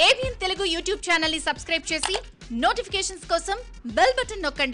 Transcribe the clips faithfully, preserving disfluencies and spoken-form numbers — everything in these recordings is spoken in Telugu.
ఏబిఎన్ తెలుగు యూట్యూబ్ ఛానల్ ని సబ్స్క్రైబ్ చేసి నోటిఫికేషన్స్ కోసం బెల్ బటన్ నొక్కండి.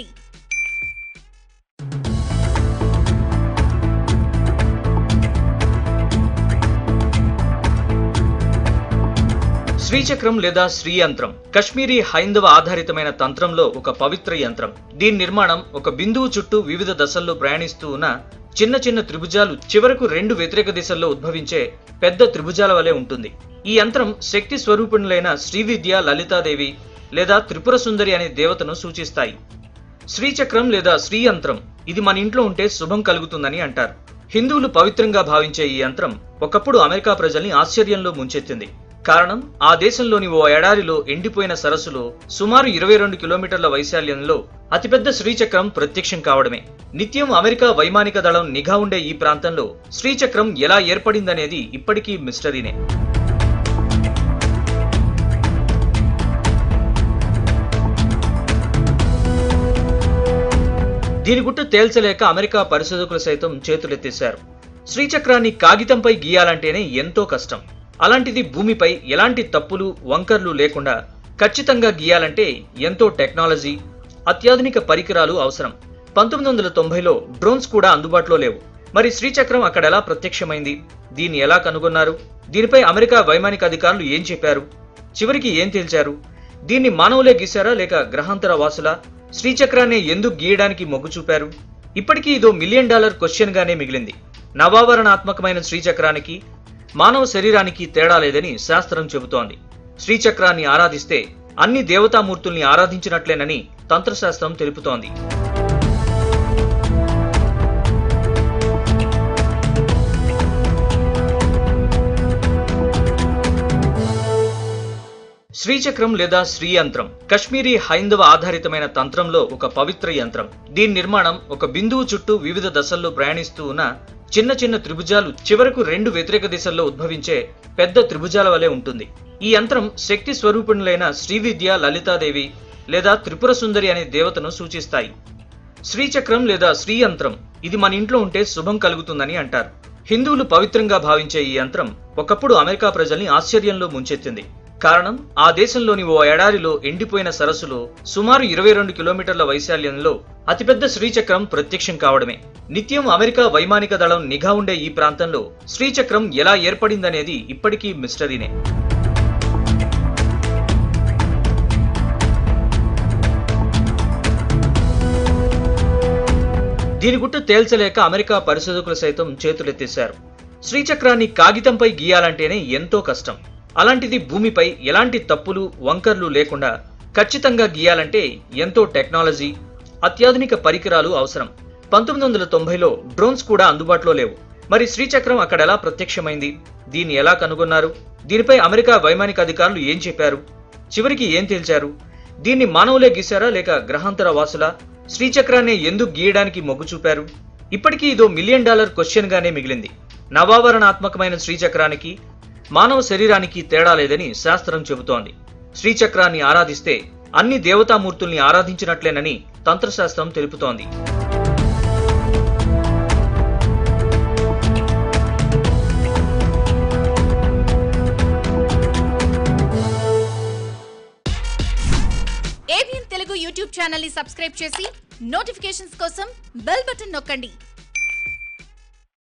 శ్రీచక్రం లేదా శ్రీయంత్రం కశ్మీరీ హైందవ ఆధారితమైన తంత్రంలో ఒక పవిత్ర యంత్రం. దీని నిర్మాణం ఒక బిందువు చుట్టూ వివిధ దశల్లో ప్రయాణిస్తూ ఉన్న చిన్న చిన్న త్రిభుజాలు చివరకు రెండు వ్యతిరేక దిశల్లో ఉద్భవించే పెద్ద త్రిభుజాల వలె ఉంటుంది. ఈ యంత్రం శక్తి స్వరూపిణులైన శ్రీవిద్య, లలితాదేవి లేదా త్రిపుర సుందరి అనే దేవతను సూచిస్తాయి. శ్రీచక్రం లేదా శ్రీయంత్రం ఇది మన ఇంట్లో ఉంటే శుభం కలుగుతుందని అంటారు. హిందువులు పవిత్రంగా భావించే ఈ యంత్రం ఒకప్పుడు అమెరికా ప్రజల్ని ఆశ్చర్యంలో ముంచెత్తింది. కారణం, ఆ దేశంలోని ఓ ఎడారిలో ఎండిపోయిన సరస్సులో సుమారు ఇరవై రెండు కిలోమీటర్ల వైశాల్యంలో అతిపెద్ద శ్రీచక్రం ప్రత్యక్షం కావడమే. నిత్యం అమెరికా వైమానిక దళం నిఘా ఉండే ఈ ప్రాంతంలో శ్రీచక్రం ఎలా ఏర్పడిందనేది ఇప్పటికీ మిస్టరీనే. దీని గుట్టు తేల్చలేక అమెరికా పరిశోధకులు సైతం చేతులెత్తేశారు. శ్రీచక్రాన్ని కాగితంపై గీయాలంటేనే ఎంతో కష్టం. అలాంటిది భూమిపై ఎలాంటి తప్పులు వంకర్లు లేకుండా ఖచ్చితంగా గీయాలంటే ఎంతో టెక్నాలజీ, అత్యాధునిక పరికరాలు అవసరం. పంతొమ్మిది వందల తొంభైలో డ్రోన్స్ కూడా అందుబాటులో లేవు. మరి శ్రీచక్రం అక్కడ ఎలా ప్రత్యక్షమైంది? దీన్ని ఎలా కనుగొన్నారు? దీనిపై అమెరికా వైమానిక అధికారులు ఏం చెప్పారు? చివరికి ఏం తేల్చారు? దీన్ని మానవులే గీశారా లేక గ్రహాంతర వాసులా? శ్రీచక్రాన్ని ఎందుకు గీయడానికి మొగ్గు చూపారు? ఇప్పటికీ ఇదో మిలియన్ డాలర్ క్వశ్చన్ గానే మిగిలింది. నవావరణాత్మకమైన శ్రీచక్రానికి మానవ శరీరానికి తేడా లేదని శాస్త్రం చెబుతోంది. శ్రీచక్రాన్ని ఆరాధిస్తే అన్ని దేవతామూర్తుల్ని ఆరాధించినట్లేనని తంత్రశాస్త్రం తెలుపుతోంది. శ్రీచక్రం లేదా శ్రీయంత్రం కశ్మీరీ హైందవ ఆధారితమైన తంత్రంలో ఒక పవిత్ర యంత్రం. దీని నిర్మాణం ఒక బిందువు చుట్టూ వివిధ దశల్లో ప్రయాణిస్తూ ఉన్న చిన్న చిన్న త్రిభుజాలు చివరకు రెండు వ్యతిరేక దిశల్లో ఉద్భవించే పెద్ద త్రిభుజాల వలె ఉంటుంది. ఈ యంత్రం శక్తి స్వరూపిణులైన శ్రీవిద్య, లలితాదేవి లేదా త్రిపుర సుందరి అనే దేవతను సూచిస్తాయి. శ్రీచక్రం లేదా శ్రీయంత్రం ఇది మన ఇంట్లో ఉంటే శుభం కలుగుతుందని అంటారు. హిందువులు పవిత్రంగా భావించే ఈ యంత్రం ఒకప్పుడు అమెరికా ప్రజల్ని ఆశ్చర్యంలో ముంచెత్తింది. కారణం, ఆ దేశంలోని ఓ ఎడారిలో ఎండిపోయిన సరస్సులో సుమారు ఇరవై రెండు కిలోమీటర్ల వైశాల్యంలో అతిపెద్ద శ్రీచక్రం ప్రత్యక్షం కావడమే. నిత్యం అమెరికా వైమానిక దళం నిఘా ఉండే ఈ ప్రాంతంలో శ్రీచక్రం ఎలా ఏర్పడిందనేది ఇప్పటికీ మిస్టరీనే. దీని గుట్టు తేల్చలేక అమెరికా పరిశోధకులు సైతం చేతులెత్తేశారు. శ్రీచక్రాన్ని కాగితంపై గీయాలంటేనే ఎంతో కష్టం. అలాంటిది భూమిపై ఎలాంటి తప్పులు వంకర్లు లేకుండా ఖచ్చితంగా గీయాలంటే ఎంతో టెక్నాలజీ, అత్యాధునిక పరికరాలు అవసరం. పంతొమ్మిది వందల తొంభైలో డ్రోన్స్ కూడా అందుబాటులో లేవు. మరి శ్రీచక్రం అక్కడ ఎలా ప్రత్యక్షమైంది? దీన్ని ఎలా కనుగొన్నారు? దీనిపై అమెరికా వైమానిక అధికారులు ఏం చెప్పారు? చివరికి ఏం తేల్చారు? దీన్ని మానవులే గీశారా లేక గ్రహాంతర వాసులా? శ్రీచక్రాన్ని ఎందుకు గీయడానికి మొగ్గు చూపారు? ఇప్పటికీ ఇదో మిలియన్ డాలర్ క్వశ్చన్ గానే మిగిలింది. నవావరణాత్మకమైన శ్రీచక్రానికి మానవ శరీరానికి తేడా లేదని శాస్త్రం చెబుతోంది. శ్రీచక్రాన్ని ఆరాధిస్తే అన్ని దేవతామూర్తుల్ని ఆరాధించినట్లేనని తంత్రశాస్త్రం తెలుపుతోంది. ఏబిఎన్ తెలుగు యూట్యూబ్ ఛానల్ ని సబ్స్క్రైబ్ చేసి నోటిఫికేషన్స్ కోసం బెల్ బటన్ నొక్కండి.